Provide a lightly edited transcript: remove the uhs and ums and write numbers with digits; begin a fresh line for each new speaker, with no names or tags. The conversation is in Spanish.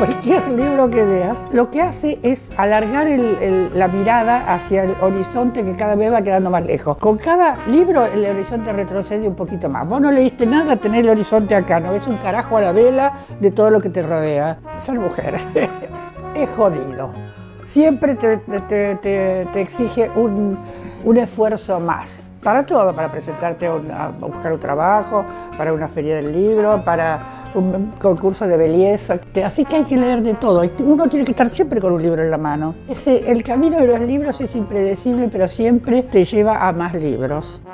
cualquier libro que leas, lo que hace es alargar la mirada hacia el horizonte que cada vez va quedando más lejos. Con cada libro el horizonte retrocede un poquito más. Vos no leíste nada, tenés el horizonte acá, no ves un carajo a la vela de todo lo que te rodea. Ser mujer es jodido. Siempre te exige un esfuerzo más. Para todo, para presentarte a buscar un trabajo, para una feria del libro, para un concurso de belleza. Así que hay que leer de todo. Uno tiene que estar siempre con un libro en la mano. El camino de los libros es impredecible, pero siempre te lleva a más libros.